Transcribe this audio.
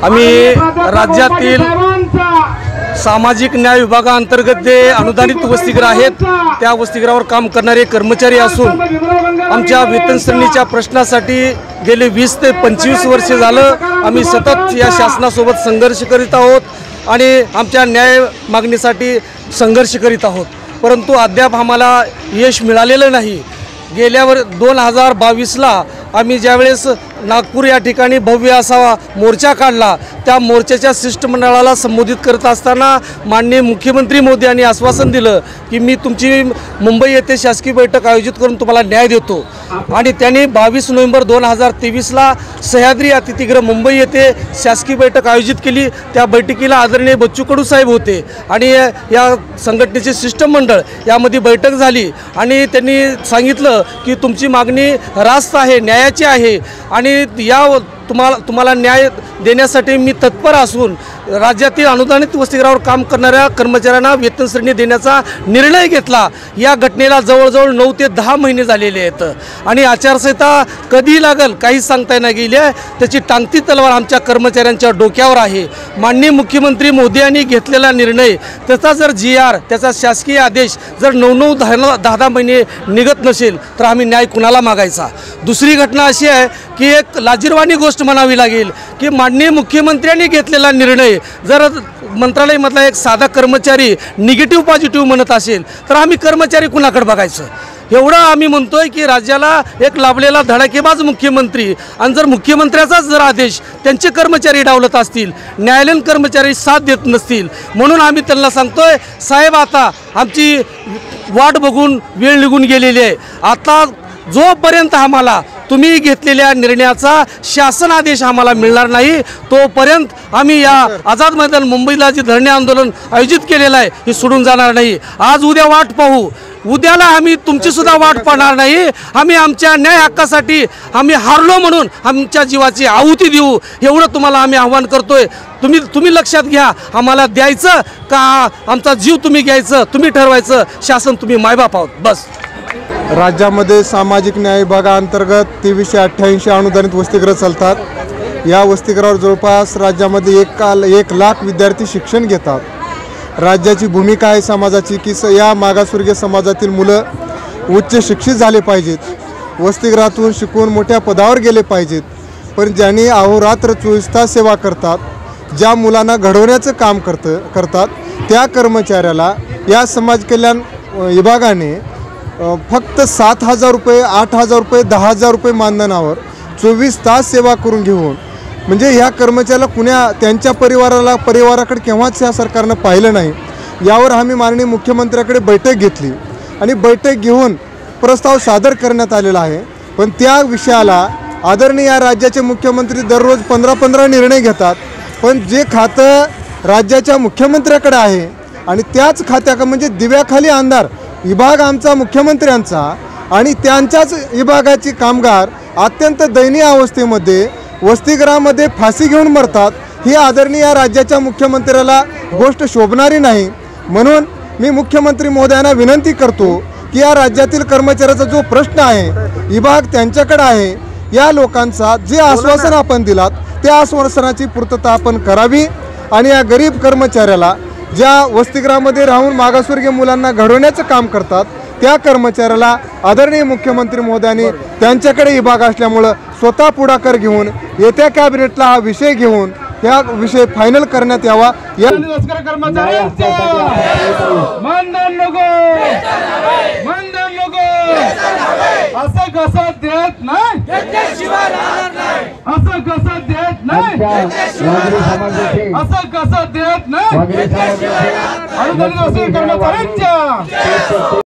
आम्ही राज्यातील सामाजिक न्याय विभागाअंतर्गत जे अनुदानित वसतिगृह आहेत त्या वसतिगृहावर काम करणारे कर्मचारी असून आमच्या वेतन श्रेणीच्या प्रश्नासाठी गेले 20 ते 25 वर्षे झालं आम्ही सतत या शासनासोबत संघर्ष करीत आहोत आणि आमच्या न्याय मागणीसाठी संघर्ष करीत आहोत, परंतु अद्याप आम्हाला यश मिळालेलं नाही। गेल्या 2022ला आम्ही ज्यावेळेस नागपूर या ठिकाणी भव्य असा मोर्चा काढला, त्या मोर्चाच्या शिष्टमंडळाला संबोधित करत असताना माननीय मुख्यमंत्री मोदी यांनी आश्वासन दिलं की मी तुमची मुंबई येथे शासकीय बैठक आयोजित करून तुम्हाला न्याय देतो आणि त्यांनी 22 नोव्हेंबर 2023ला सह्याद्री अतिथीगृह मुंबई येथे शासकीय बैठक आयोजित केली। त्या बैठकीला आदरणीय बच्चू कडू साहेब होते आणि या संघटनेचे शिष्टमंडळ यामध्ये बैठक झाली आणि त्यांनी सांगितलं की तुमची मागणी रास्त आहे, न्यायाची आहे आणि या तुम्हाला न्याय देण्यासाठी मी तत्पर असून राज्यातील अनुदानित वसतिगृहावर काम करणाऱ्या कर्मचाऱ्यांना वेतन श्रेणी देण्याचा निर्णय घेतला। या घटनेला जवळजवळ 9 ते 10 महिने झालेले आहेत आणि आचारसंहिता कधी लागेल काहीच सांगता नाही गेली आहे। त्याची टांगती तलवार आमच्या कर्मचाऱ्यांच्या डोक्यावर आहे। माननीय मुख्यमंत्री मोदी यांनी घेतलेला निर्णय, त्याचा जर GR, त्याचा शासकीय आदेश जर 9-9, 10-10 महिने निघत नसेल तर आम्ही न्याय कुणाला मागायचा। दुसरी घटना अशी आहे की एक लाजिरवाणी गोष्ट म्हणावी लागेल की माननीय मुख्यमंत्र्यांनी घेतलेला निर्णय जर मंत्रालयामधला एक साधा कर्मचारी निगेटिव्ह पॉझिटिव्ह म्हणत असेल तर आम्ही कर्मचारी कुणाकडे बघायचं? एवढं आम्ही म्हणतोय की राज्याला एक लाभलेला धडाकेबाज मुख्यमंत्री आणि जर मुख्यमंत्र्याचाच जर आदेश त्यांचे कर्मचारी डावलत असतील, न्यायालयीन कर्मचारी साथ देत नसतील, म्हणून आम्ही त्यांना सांगतोय साहेब आता आमची वाट बघून वेळ निघून गेलेली आहे। आता जोपर्यंत आम्हाला तुम्ही घेतलेल्या निर्णयाचा शासन आदेश आम्हाला मिळणार नाही तोपर्यंत आम्ही या आझाद मैदान मुंबईला जे धरणे आंदोलन आयोजित केलेलं आहे हे सोडून जाणार नाही। आज उद्या वाट पाहू, उद्याला आम्ही तुमची सुद्धा वाट पाहणार नाही। आम्ही आमच्या न्याय हक्कासाठी आम्ही हारलो म्हणून आमच्या जीवाची आहुती देऊ, एवढं तुम्हाला आम्ही आव्हान करतोय। तुम्ही लक्षात घ्या, आम्हाला द्यायचं का आमचा जीव तुम्ही घ्यायचं, तुम्ही ठरवायचं। शासन तुम्ही मायबाप आहोत बस। राज्यामध्ये सामाजिक न्याय विभागाअंतर्गत 2388 अनुदानित वसतिगृह चालतात। या वसतिगृहावर जवळपास राज्यामध्ये 1 लाख विद्यार्थी शिक्षण घेतात। राज्याची भूमिका आहे समाजाची की या मागासवर्गीय समाजातील मुलं उच्च शिक्षित झाले पाहिजेत, वसतिगृहातून शिकून मोठ्या पदावर गेले पाहिजेत। पण ज्यांनी अहोरात्र 24 तास सेवा करतात, ज्या मुलांना घडवण्याचं काम करतात त्या कर्मचाऱ्याला या समाज कल्याण विभागाने फक्त 7,000 रुपये, 8,000 रुपये, 10,000 रुपये मानधनावर 24 तास सेवा करून घेऊन, म्हणजे ह्या कर्मचाऱ्याला त्यांच्या परिवाराकडे केव्हाच या सरकारनं पाहिलं नाही। यावर आम्ही माननीय मुख्यमंत्र्याकडे बैठक घेतली आणि बैठक घेऊन प्रस्ताव सादर करण्यात आलेला आहे। पण त्या विषयाला आदरणीय या राज्याचे मुख्यमंत्री दररोज 15-15 निर्णय घेतात, पण जे खातं राज्याच्या मुख्यमंत्र्याकडे आहे आणि त्याच खात्याकडे म्हणजे दिव्याखाली अंधार विभाग आमचा मुख्यमंत्र्यांचा आणि त्यांच्याच विभागाची कामगार अत्यंत दयनीय अवस्थेमध्ये वसतिगृहामध्ये फाशी घेऊन मरतात। ही आदरणीय राज्याच्या मुख्यमंत्र्याला गोष्ट शोभणारी नाही। म्हणून मी मुख्यमंत्री महोदयांना विनंती करतो की या राज्यातील कर्मचाऱ्याचा जो प्रश्न आहे विभाग त्यांच्याकडे आहे, या लोकांचा जे आश्वासन आपण दिलात त्या आश्वासनाची पूर्तता आपण करावी आणि या गरीब कर्मचाऱ्याला ज्या वसतिगृहामध्ये राहून मागासवर्गीय मुलांना घडवण्याचं काम करतात त्या कर्मचाऱ्याला आदरणीय मुख्यमंत्री महोदयांनी त्यांच्याकडे विभाग असल्यामुळं स्वतः पुढाकार घेऊन येत्या कॅबिनेटला हा विषय घेऊन या विषय फायनल करण्यात यावा। असं कसं देत नाही, असं कसं देत नाही, असं कसं देत नाही अनुदानित वसतिगृह कर्मचाऱ्यांच्या